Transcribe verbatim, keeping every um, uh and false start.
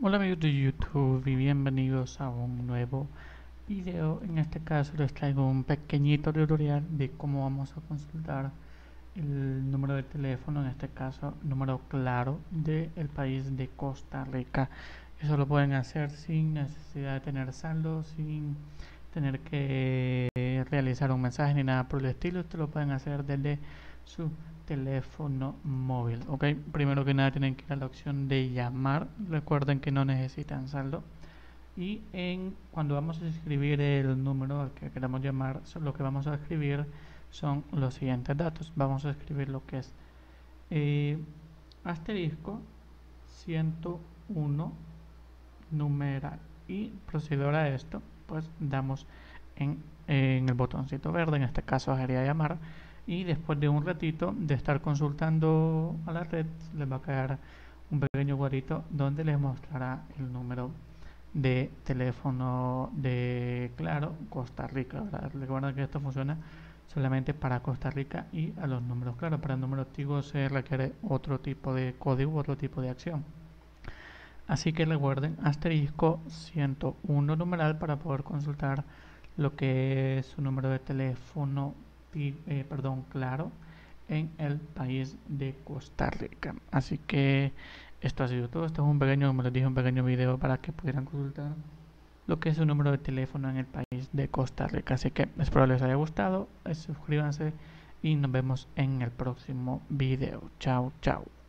Hola amigos de YouTube y bienvenidos a un nuevo video. En este caso les traigo un pequeñito tutorial de cómo vamos a consultar el número de teléfono, en este caso número claro del país de Costa Rica. Eso lo pueden hacer sin necesidad de tener saldo, sin tener que realizar un mensaje ni nada por el estilo. Esto lo pueden hacer desde su teléfono móvil. Ok, primero que nada tienen que ir a la opción de llamar. Recuerden que no necesitan saldo. Y en, cuando vamos a escribir el número al que queramos llamar, lo que vamos a escribir son los siguientes datos. Vamos a escribir lo que es eh, asterisco ciento uno numeral, y proceder a esto pues damos en, en el botoncito verde, en este caso sería llamar, y después de un ratito de estar consultando a la red les va a quedar un pequeño cuadrito donde les mostrará el número de teléfono de Claro Costa Rica, ¿verdad? Recuerda que esto funciona solamente para Costa Rica y a los números Claro. Para el número activo se requiere otro tipo de código, otro tipo de acción. Así que recuerden asterisco ciento uno numeral para poder consultar lo que es su número de teléfono, eh, perdón, Claro, en el país de Costa Rica. Así que esto ha sido todo. Esto es un pequeño, como les dije, un pequeño video para que pudieran consultar lo que es su número de teléfono en el país de Costa Rica. Así que espero les haya gustado. Suscríbanse y nos vemos en el próximo video. Chao, chao.